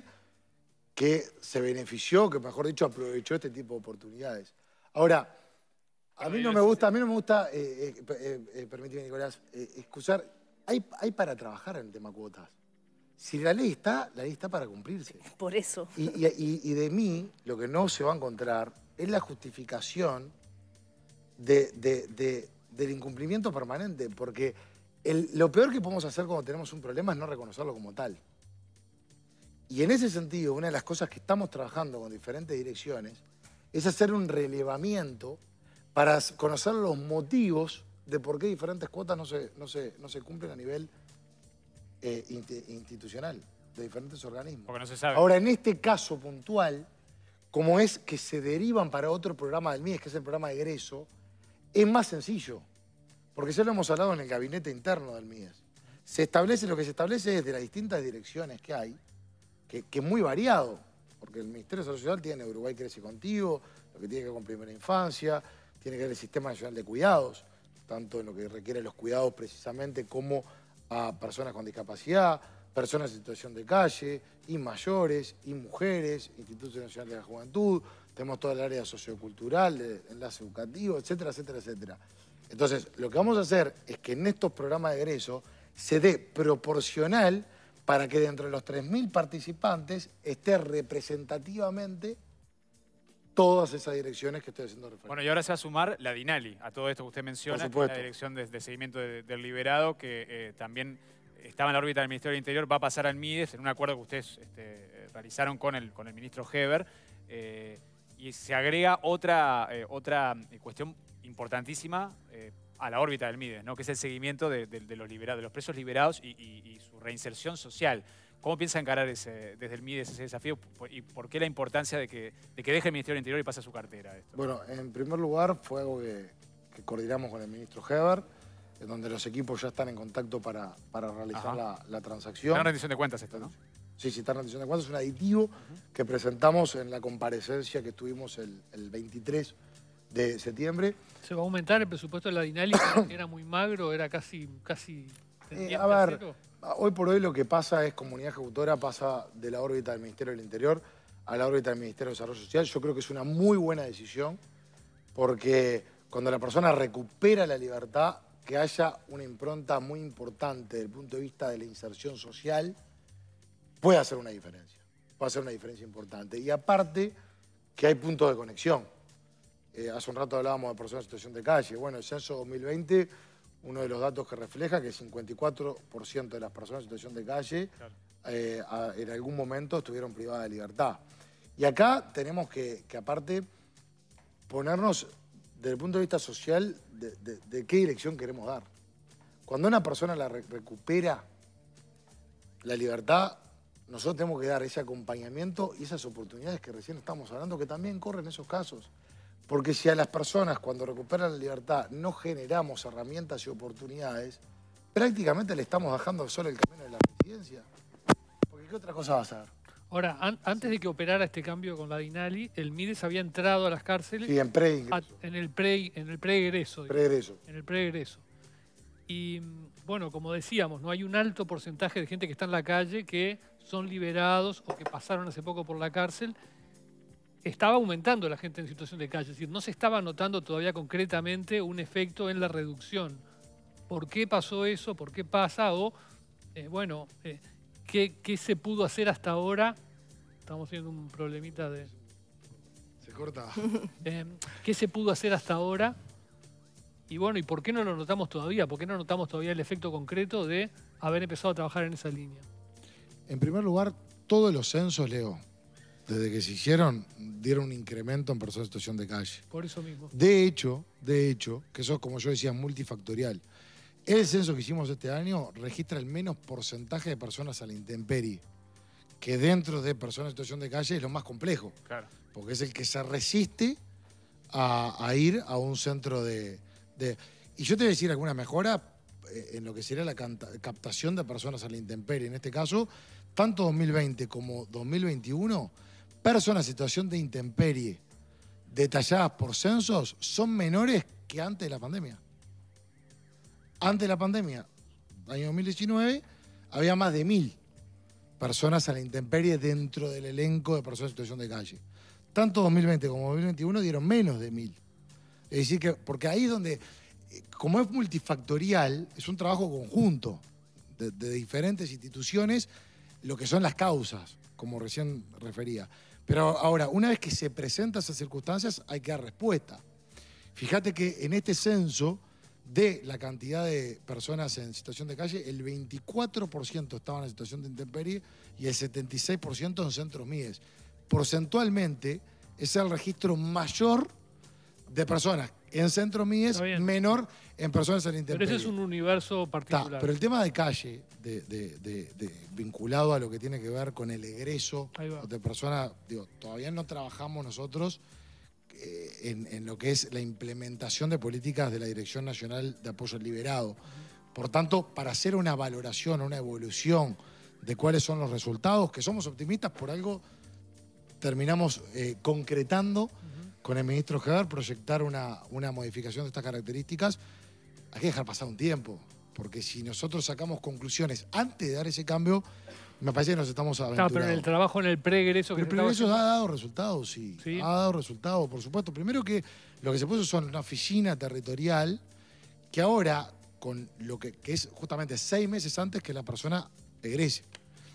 que se benefició, que mejor dicho aprovechó este tipo de oportunidades. Ahora, a mí no me gusta, a mí no me gusta, eh, eh, eh, eh, permíteme Nicolás, eh, excusar, hay, hay para trabajar en el tema cuotas. Si la ley está, la ley está para cumplirse. Por eso. Y, y, y de mí, lo que no se va a encontrar es la justificación de, de, de, del incumplimiento permanente, porque el, lo peor que podemos hacer cuando tenemos un problema es no reconocerlo como tal. Y en ese sentido, una de las cosas que estamos trabajando con diferentes direcciones es hacer un relevamiento para conocer los motivos de por qué diferentes cuotas no se, no se, no se cumplen a nivel Eh, institucional, de diferentes organismos. Porque no se sabe. Ahora, en este caso puntual, como es que se derivan para otro programa del M I E S, que es el programa de egreso, es más sencillo. Porque ya lo hemos hablado en el gabinete interno del M I E S. Se establece, lo que se establece es de las distintas direcciones que hay, que, que es muy variado, porque el Ministerio de Salud Social tiene Uruguay Crece Contigo, lo que tiene que ver con primera infancia, tiene que ver el Sistema Nacional de Cuidados, tanto en lo que requiere los cuidados precisamente como a personas con discapacidad, personas en situación de calle, y mayores, y mujeres, Instituto Nacional de la Juventud, tenemos toda el área sociocultural, de enlace educativo, etcétera, etcétera, etcétera. Entonces, lo que vamos a hacer es que en estos programas de egreso se dé proporcional para que dentro de los tres mil participantes esté representativamente todas esas direcciones que estoy haciendo referencia. Bueno, y ahora se va a sumar la DINALI a todo esto que usted menciona, que es la Dirección de, de Seguimiento de, del Liberado, que eh, también estaba en la órbita del Ministerio del Interior, va a pasar al M I D E S en un acuerdo que ustedes este, realizaron con el, con el ministro Heber, eh, y se agrega otra, eh, otra cuestión importantísima eh, a la órbita del M I D E S, ¿no? Que es el seguimiento de, de, de, los, liberados, de los presos liberados y, y, y su reinserción social. ¿Cómo piensa encarar ese, desde el M I D E S ese desafío y por qué la importancia de que, de que deje el Ministerio del Interior y pase a su cartera esto? Bueno, en primer lugar fue algo que, que coordinamos con el ministro Heber, en donde los equipos ya están en contacto para, para realizar la, la transacción. Está en rendición de cuentas esto, ¿no? Sí, sí, está en rendición de cuentas. Es un aditivo uh-huh. que presentamos en la comparecencia que tuvimos el, el veintitrés de septiembre. ¿Se va a aumentar el presupuesto de la DINALI? Era muy magro, era casi... casi eh, a ver... Cero. Hoy por hoy lo que pasa es comunidad ejecutora pasa de la órbita del Ministerio del Interior a la órbita del Ministerio de Desarrollo Social. Yo creo que es una muy buena decisión porque cuando la persona recupera la libertad, que haya una impronta muy importante desde el punto de vista de la inserción social, puede hacer una diferencia. Puede hacer una diferencia importante. Y aparte, que hay puntos de conexión. Eh, hace un rato hablábamos de personas en situación de calle. Bueno, el censo dos mil veinte... uno de los datos que refleja que el cincuenta y cuatro por ciento de las personas en situación de calle claro. eh, a, en algún momento estuvieron privadas de libertad. Y acá tenemos que, que aparte, ponernos desde el punto de vista social de, de, de qué dirección queremos dar. Cuando una persona la re recupera la libertad, nosotros tenemos que dar ese acompañamiento y esas oportunidades que recién estamos hablando, que también corren esos casos. Porque si a las personas cuando recuperan la libertad no generamos herramientas y oportunidades, prácticamente le estamos dejando solo el camino de la residencia. Porque ¿qué otra cosa va a hacer? Ahora, an antes de que operara este cambio con la DINALI, el M I D E S había entrado a las cárceles... Sí, en preingreso. En el pre, en el preegreso. Preegreso. En el preegreso. Y, bueno, como decíamos, no hay un alto porcentaje de gente que está en la calle que son liberados o que pasaron hace poco por la cárcel. Estaba aumentando la gente en situación de calle, es decir, no se estaba notando todavía concretamente un efecto en la reducción. ¿Por qué pasó eso? ¿Por qué pasa? O, eh, bueno, eh, ¿qué, ¿qué se pudo hacer hasta ahora? Estamos teniendo un problemita de... Se corta. Eh, ¿Qué se pudo hacer hasta ahora? Y bueno, ¿y por qué no lo notamos todavía? ¿Por qué no notamos todavía el efecto concreto de haber empezado a trabajar en esa línea? En primer lugar, todos los censos, Leo, desde que se hicieron, dieron un incremento en personas en situación de calle. Por eso mismo. De hecho, de hecho, que eso, como yo decía, es multifactorial. El censo que hicimos este año registra el menos porcentaje de personas a la intemperie, que dentro de personas en situación de calle es lo más complejo. Claro. Porque es el que se resiste a, a ir a un centro de, de... Y yo te voy a decir alguna mejora eh, en lo que sería la canta, captación de personas a la intemperie. En este caso, tanto dos mil veinte como dos mil veintiuno, personas en situación de intemperie detalladas por censos son menores que antes de la pandemia. Antes de la pandemia, año dos mil diecinueve, había más de mil personas a la intemperie dentro del elenco de personas en situación de calle. Tanto dos mil veinte como dos mil veintiuno dieron menos de mil. Es decir, que porque ahí es donde, como es multifactorial, es un trabajo conjunto de, de diferentes instituciones, lo que son las causas, como recién refería. Pero ahora, una vez que se presentan esas circunstancias, hay que dar respuesta. Fíjate que en este censo, de la cantidad de personas en situación de calle, el veinticuatro por ciento estaban en situación de intemperie y el setenta y seis por ciento en centros M I E S. Porcentualmente, es el registro mayor de personas en centros M I E S, menor en personas en intemperie. Pero ese es un universo particular. Está, pero el tema de calle, de, de, de, de, vinculado a lo que tiene que ver con el egreso de personas, digo, todavía no trabajamos nosotros eh, en, en lo que es la implementación de políticas de la Dirección Nacional de Apoyo al Liberado. Por tanto, para hacer una valoración, una evolución de cuáles son los resultados, que somos optimistas, por algo terminamos eh, concretando uh-huh. con el ministro Heber proyectar una, una modificación de estas características. Hay que dejar pasar un tiempo, porque si nosotros sacamos conclusiones antes de dar ese cambio, me parece que nos estamos aventurando. Claro, pero en el trabajo, en el pregreso... El pregreso ha dado resultados, sí. sí. Ha dado resultados, por supuesto. Primero que lo que se puso son una oficina territorial que ahora, con lo que, que es justamente seis meses antes que la persona egrese,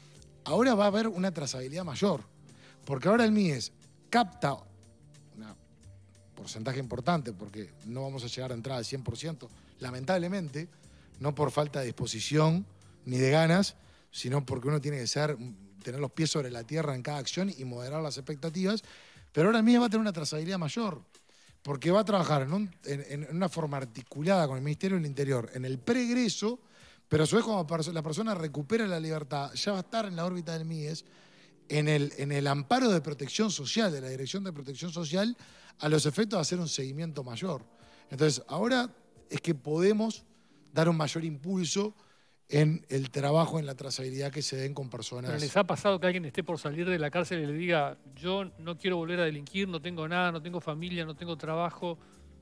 ahora va a haber una trazabilidad mayor. Porque ahora el M I E S capta un porcentaje importante, porque no vamos a llegar a entrar al cien por ciento, lamentablemente, no por falta de disposición ni de ganas, sino porque uno tiene que ser, tener los pies sobre la tierra en cada acción y moderar las expectativas. Pero ahora el M I E S va a tener una trazabilidad mayor, porque va a trabajar en, un, en, en una forma articulada con el Ministerio del Interior en el preegreso, pero a su vez cuando la persona recupera la libertad, ya va a estar en la órbita del M I E S, En el, en el amparo de protección social, de la Dirección de Protección Social, a los efectos de hacer un seguimiento mayor. Entonces, ahora es que podemos dar un mayor impulso en el trabajo, en la trazabilidad que se den con personas. ¿Pero les ha pasado que alguien esté por salir de la cárcel y le diga, yo no quiero volver a delinquir, no tengo nada, no tengo familia, no tengo trabajo,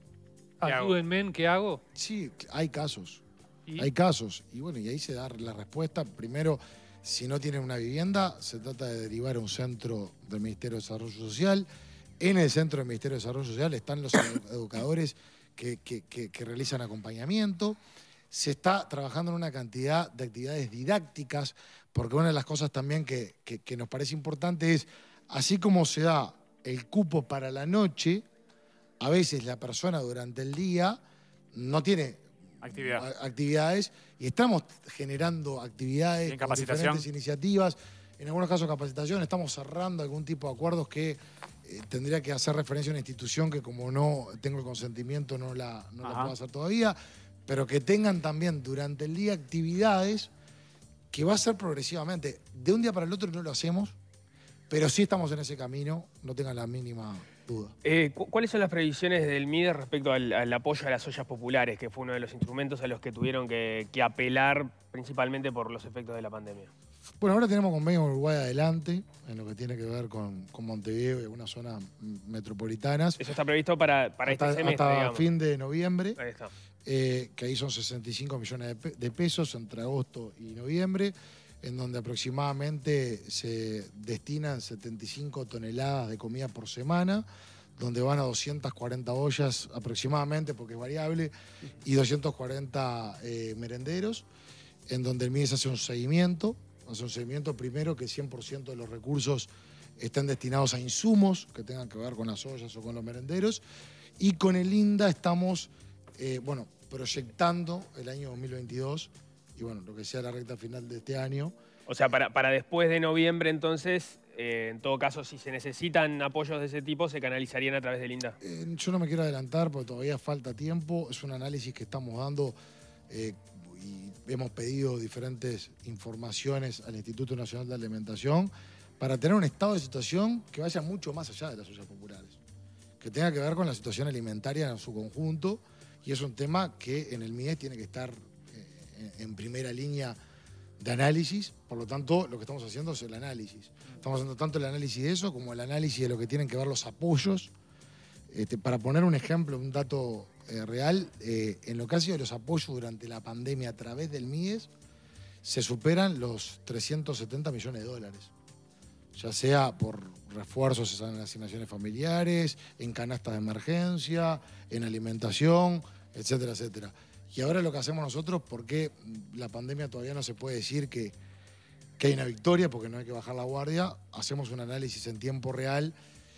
ayúdenme en qué hago? Sí, hay casos. ¿Y? Hay casos. Y bueno, y ahí se da la respuesta. Primero, si no tienen una vivienda, se trata de derivar a un centro del Ministerio de Desarrollo Social. En el centro del Ministerio de Desarrollo Social están los educadores que, que, que, que realizan acompañamiento. Se está trabajando en una cantidad de actividades didácticas, porque una de las cosas también que, que, que nos parece importante es, así como se da el cupo para la noche, a veces la persona durante el día no tiene Actividad. actividades, y estamos generando actividades con diferentes iniciativas, en algunos casos capacitación, estamos cerrando algún tipo de acuerdos que eh, tendría que hacer referencia a una institución que como no tengo el consentimiento no la, no la puedo hacer todavía, pero que tengan también durante el día actividades que va a ser progresivamente. De un día para el otro no lo hacemos, pero sí estamos en ese camino, no tengan la mínima duda. Eh, ¿Cuáles son las previsiones del M I D E respecto al, al apoyo a las ollas populares, que fue uno de los instrumentos a los que tuvieron que, que apelar principalmente por los efectos de la pandemia? Bueno, ahora tenemos convenio con Uruguay adelante, en lo que tiene que ver con, con Montevideo y algunas zonas metropolitanas. Eso está previsto para, para hasta, este semestre, hasta digamos. fin de noviembre. Ahí está. Eh, que ahí son sesenta y cinco millones de, pe de pesos entre agosto y noviembre, en donde aproximadamente se destinan setenta y cinco toneladas de comida por semana, donde van a doscientas cuarenta ollas aproximadamente, porque es variable, y doscientos cuarenta eh, merenderos, en donde el M I E S hace un seguimiento, hace un seguimiento primero que cien por ciento de los recursos estén destinados a insumos que tengan que ver con las ollas o con los merenderos, y con el INDA estamos, eh, bueno, proyectando el año dos mil veintidós, y bueno, lo que sea la recta final de este año, O sea, para, para después de noviembre, entonces, eh, en todo caso, si se necesitan apoyos de ese tipo, se canalizarían a través del INDA. Eh, yo no me quiero adelantar porque todavía falta tiempo. Es un análisis que estamos dando eh, y hemos pedido diferentes informaciones al Instituto Nacional de Alimentación para tener un estado de situación que vaya mucho más allá de las ollas populares, que tenga que ver con la situación alimentaria en su conjunto, y es un tema que en el M I D E S tiene que estar eh, en primera línea de análisis. Por lo tanto, lo que estamos haciendo es el análisis. Estamos haciendo tanto el análisis de eso como el análisis de lo que tienen que ver los apoyos. Este, para poner un ejemplo, un dato eh, real, eh, en lo que ha sido los apoyos durante la pandemia a través del M I D E S, se superan los trescientos setenta millones de dólares. Ya sea por refuerzos en asignaciones familiares, en canastas de emergencia, en alimentación, etcétera, etcétera. Y ahora lo que hacemos nosotros, porque la pandemia todavía no se puede decir que, que hay una victoria, porque no hay que bajar la guardia, hacemos un análisis en tiempo real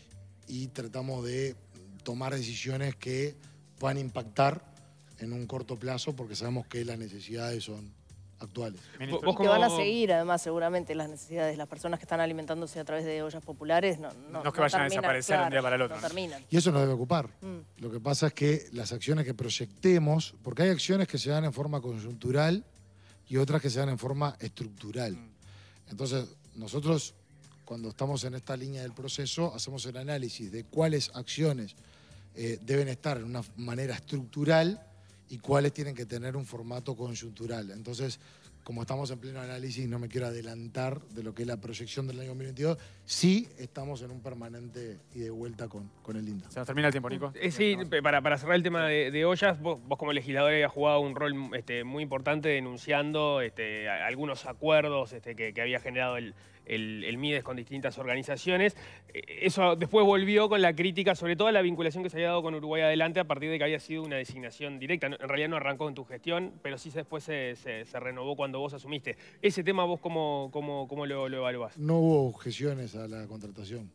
y tratamos de tomar decisiones que puedan impactar en un corto plazo, porque sabemos que las necesidades son actuales. ¿Vos Que como- van a seguir, además, seguramente las necesidades. Las personas que están alimentándose a través de ollas populares no, no, No es que vayan a terminan, desaparecer de un día para el otro, No ¿no? terminan. Y eso nos debe ocupar. Mm. Lo que pasa es que las acciones que proyectemos, porque hay acciones que se dan en forma coyuntural y otras que se dan en forma estructural. Entonces, nosotros, cuando estamos en esta línea del proceso, hacemos el análisis de cuáles acciones eh, deben estar en una manera estructural y cuáles tienen que tener un formato coyuntural. Entonces, como estamos en pleno análisis, no me quiero adelantar de lo que es la proyección del año dos mil veintidós, sí estamos en un permanente y de vuelta con, con el INDA. Se nos termina el tiempo, Nico. Eh, sí, para, para cerrar el tema de, de ollas, vos, vos como legislador habías jugado un rol este, muy importante denunciando este, a- algunos acuerdos este, que, que había generado el, el, el M I D E S con distintas organizaciones. Eh, Eso después volvió con la crítica, sobre todo a la vinculación que se había dado con Uruguay Adelante a partir de que había sido una designación directa. No- En realidad no arrancó en tu gestión, pero sí se- después se, se- se renovó cuando vos asumiste. Ese tema, ¿vos cómo, cómo, cómo lo, lo evaluás? No hubo objeciones a la contratación.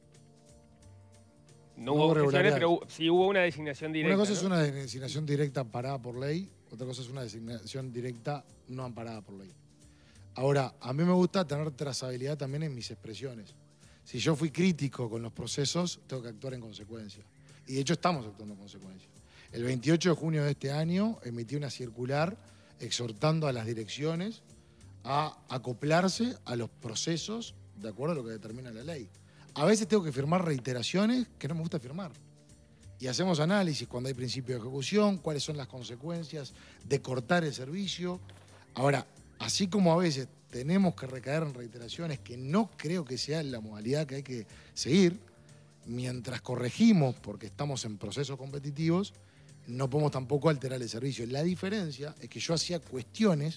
No No hubo hubo objeciones, irregularidades. pero hubo- sí hubo una designación directa. Una cosa ¿no? es una designación directa amparada por ley, otra cosa es una designación directa no amparada por ley. Ahora, a mí me gusta tener trazabilidad también en mis expresiones. Si yo fui crítico con los procesos, tengo que actuar en consecuencia. Y de hecho estamos actuando en consecuencia. El veintiocho de junio de este año emití una circular exhortando a las direcciones a acoplarse a los procesos de acuerdo a lo que determina la ley. A veces tengo que firmar reiteraciones que no me gusta firmar. Y hacemos análisis cuando hay principio de ejecución, cuáles son las consecuencias de cortar el servicio. Ahora, así como a veces tenemos que recaer en reiteraciones que no creo que sea la modalidad que hay que seguir, mientras corregimos porque estamos en procesos competitivos, no podemos tampoco alterar el servicio. La diferencia es que yo hacía cuestiones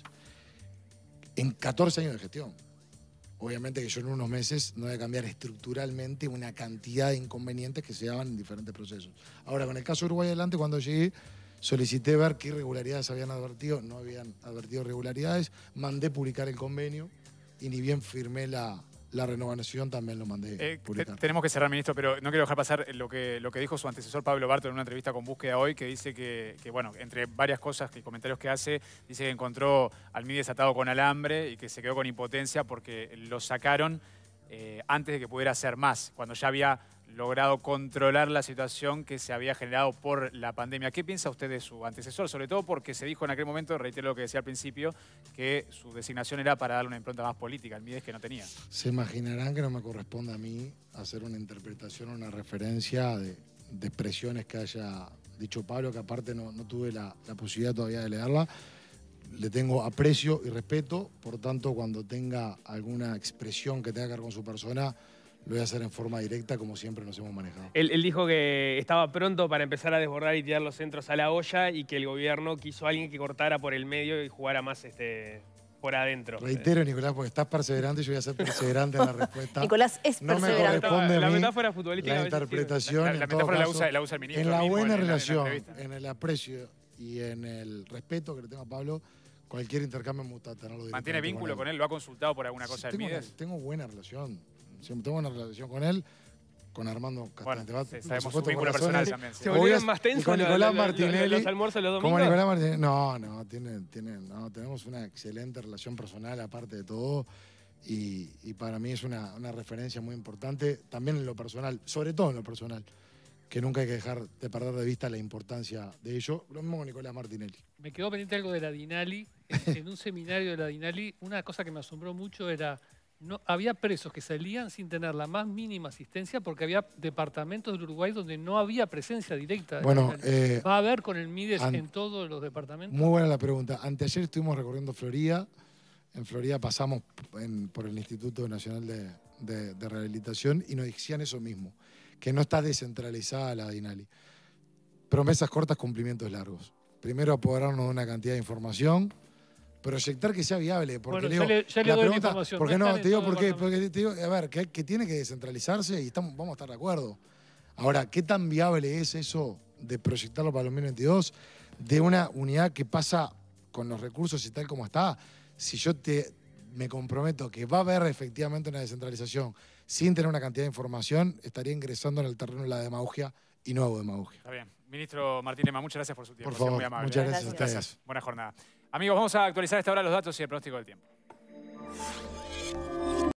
en catorce años de gestión. Obviamente que yo en unos meses no voy a cambiar estructuralmente una cantidad de inconvenientes que se daban en diferentes procesos. Ahora, con el caso de Uruguay Adelante, cuando llegué, solicité ver qué irregularidades habían advertido. No habían advertido irregularidades. Mandé publicar el convenio y ni bien firmé la, la renovación, también lo mandé Eh, te- publicar. tenemos que cerrar, ministro, pero no quiero dejar pasar lo que, lo que dijo su antecesor Pablo Barto en una entrevista con Búsqueda hoy, que dice que, que, bueno, entre varias cosas y comentarios que hace, dice que encontró al M I D E S atado con alambre y que se quedó con impotencia porque lo sacaron eh, antes de que pudiera hacer más, cuando ya había logrado controlar la situación que se había generado por la pandemia. ¿Qué piensa usted de su antecesor? Sobre todo porque se dijo en aquel momento, reitero lo que decía al principio, que su designación era para darle una impronta más política al M I D E S que no tenía. Se imaginarán que no me corresponde a mí hacer una interpretación o una referencia de, de expresiones que haya dicho Pablo, que aparte no, no tuve la, la posibilidad todavía de leerla. Le tengo aprecio y respeto, por tanto, cuando tenga alguna expresión que tenga que ver con su persona, lo voy a hacer en forma directa, como siempre nos hemos manejado. Él, él dijo que estaba pronto para empezar a desbordar y tirar los centros a la olla y que el gobierno quiso a alguien que cortara por el medio y jugara más este, por adentro. Reitero, Nicolás, porque estás perseverante y yo voy a ser perseverante en la respuesta. Nicolás es No me perseverante. corresponde a La mí metáfora futbolística la a veces interpretación. La, en la todo metáfora la caso, usa, la usa el ministro. en la mismo buena en- en la relación, entrevista. en el aprecio y en el respeto que le tengo a Pablo, cualquier intercambio me gusta tenerlo ¿Mantiene directamente vínculo con con él? ¿Lo ha consultado por alguna Sí, cosa del tengo, M I D E una- S? tengo buena relación. Siempre tengo buena relación con él, con Armando Bueno, Castanete. Va, sí, por sabemos su supuesto, vínculo corazones. personal también. sí. ¿Se Obvio, volvieron y más tensos con los- Nicolás los- los- Martinelli, los almuerzos los Como domingos? Nicolás Martinelli. No, no, tiene, tiene, no, tenemos una excelente relación personal, aparte de todo. y, y para mí es una, una referencia muy importante, también en lo personal, sobre todo en lo personal, que nunca hay que dejar de perder de vista la importancia de ello. Lo mismo con Nicolás Martinelli. Me quedó pendiente algo de la Dinali. En, en un seminario de la Dinali, una cosa que me asombró mucho era, no, había presos que salían sin tener la más mínima asistencia porque había departamentos del Uruguay donde no había presencia directa. De Bueno, la Dinali. eh, ¿Va a haber con el Mides an- en todos los departamentos? Muy buena la pregunta. Anteayer estuvimos recorriendo Florida. En Florida pasamos en- por el Instituto Nacional de, de- de Rehabilitación y nos decían eso mismo, que no está descentralizada la DINALI. Promesas cortas, cumplimientos largos. Primero apoderarnos de una cantidad de información, proyectar que sea viable. Porque Bueno, Leo, ya le, ya le la doy la pregunta, información. ¿por qué no no? están Te en digo todo por qué, departamento. porque te digo, a ver, que, que tiene que descentralizarse y estamos, vamos a estar de acuerdo. Ahora, ¿qué tan viable es eso de proyectarlo para el dos mil veintidós? De una unidad que pasa con los recursos y tal como está. Si yo te, me comprometo que va a haber efectivamente una descentralización sin tener una cantidad de información, estaría ingresando en el terreno de la demagogia y no hago demagogia. Está bien. Ministro Martín Lema, muchas gracias por su tiempo. Por Ha sido favor, muy amable. muchas ¿eh? gracias a Gracias. ustedes. Buena jornada. Amigos, vamos a actualizar a esta hora los datos y el pronóstico del tiempo.